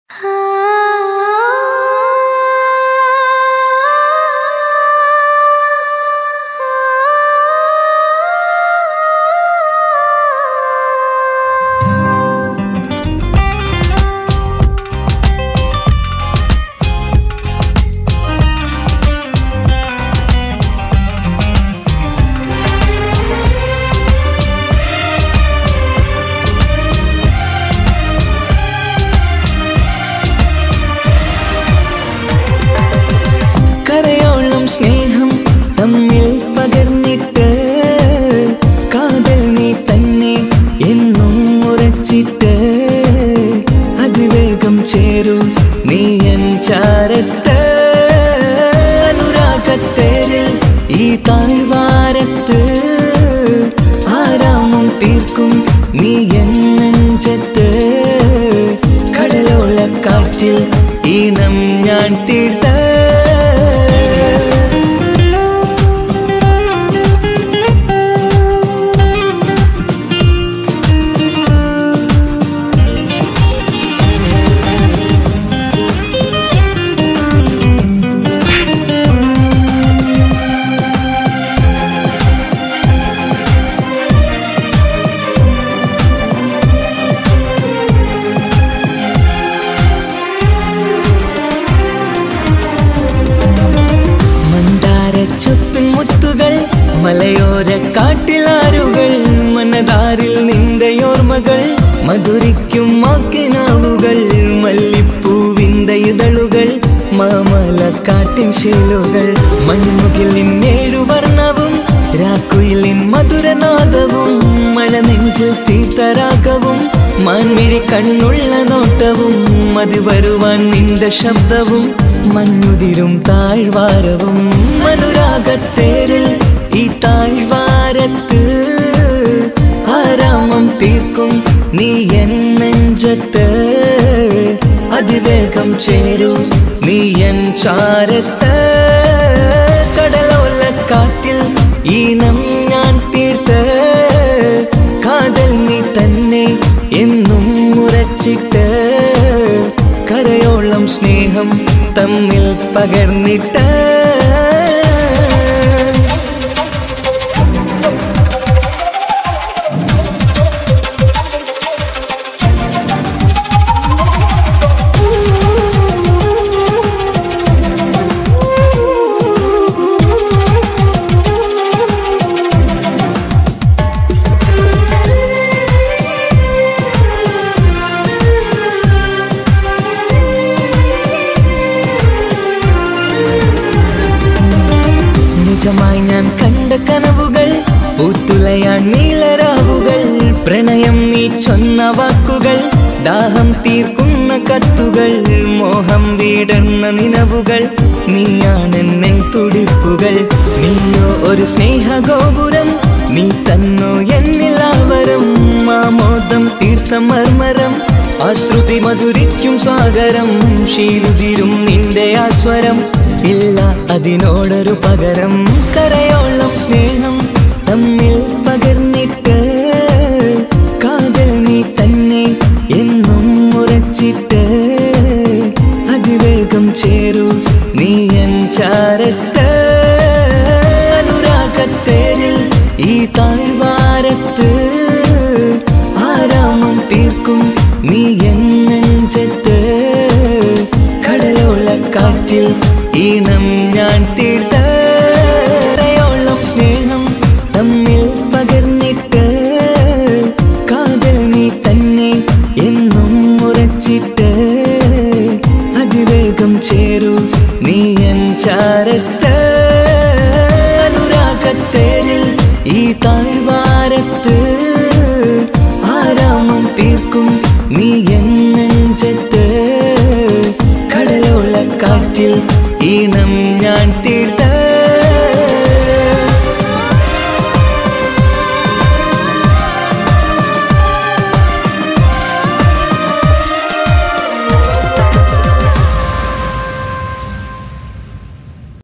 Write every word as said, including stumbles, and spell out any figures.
സ്നേഹം തമ്മിൽ പകർന്നിട്ട് കാതൽ നീ തന്നെ എന്നും ഉറച്ചിട്ട് അതിവേഗം ചേരൂ നീ എൻ ചാരത്ത് അനുരാഗത്തേരിൽ ഈ താഴ്വാരത്ത് ആരാമം തീർക്കും നീ എൻ നെഞ്ചത്ത് കടലോളക്കാറ്റിൽ ഈണം ഞാൻ തീർത്ത ചുപ്പിൻ മുത്തുകൾ മലയോര കാട്ടിലാരുകൾ മനതാരിൽ നിന്റെ ഓർമ്മകൾ മധുരിക്കും മാക്കിനാവുകൾ മല്ലിപ്പൂവിന്റെ ഇതളുകൾ മാമലക്കാട്ടിൻ ശീലുകൾ മൺമുകിലിൻ ഏഴു വർണ്ണവും രാക്കുയിലിൻ മധുരനാദവും മഴ നെഞ്ചിൽ തീർത്തരാഗവും മാൻമിഴി കണ്ണുള്ള നോട്ടവും മതി വരുവാൻ നിന്റെ ശബ്ദവും മഞ്ഞുതിരും താഴ്വാരവും അനുരാഗത്തേരിൽ ഈ താഴ്വാരത്ത് ആരാമം തീർക്കും നീ എൻ നെഞ്ചത്ത് അതിവേഗം ചേരൂ നീ എൻ ചാരത്ത് കടലോലക്കാറ്റിൽ ഈണം ഞാൻ തീർത്ത് കാതൽ നീ തന്നെ എന്നും ഉറച്ചിട്ട് കരയോളം സ്നേഹം തമ്മിൽ പകർന്നിട്ട് നിജമായി ഞാൻ കണ്ട കനവുകൾ പൂത്തുലയാൻ നീലരാവുകൾ പ്രണയം നീ ചൊന്ന വാക്കുകൾ ദാഹം തീർക്കുന്ന കത്തുകൾ മോഹം വീടുന്ന നിലവുകൾ നീയാണെന്നെൻ തുടിപ്പുകൾ നീയോ ഒരു സ്നേഹഗോപുരം നീ തന്നോ എന്നിലാവരം ആമോദം തീർത്ത മർമരം ആശ്രുതി മധുരിക്കും സാഗരം ശീലുതിരും നിന്റെ ആസ്വരം ഇല്ല അതിനോടൊരു പകരം കരയോളം സ്നേഹം തമ്മിൽ പകർന്നിട്ട് കാതൽ നീ തന്നെ എന്നും ഉറച്ചിട്ട് അതിവേഗം ചേരൂ നീ എൻ ചാരത്ത് അനുരാഗത്തേരിൽ ഈ താഴ്വാരത്ത് ആരാമം തീർക്കും നീ എൻ നെഞ്ചത്ത് കടലോളക്കാറ്റിൽ ഈണം ഞാൻ തീർത്ത കരയോളം സ്നേഹം തമ്മിൽ പകർന്നിട്ട് കാതൽ നീ തന്നെ എന്നും ഉറച്ചിട്ട് അതിവേഗം ചേരൂ നീ എൻ ചാരത്ത് അനുരാഗത്തേരിൽ ഈ താഴ്വാരത്ത് ആരാമം തീർക്കും നീ എൻ നെഞ്ചത്ത് കടലോളക്കാറ്റിൽ ഈണം ഞാൻ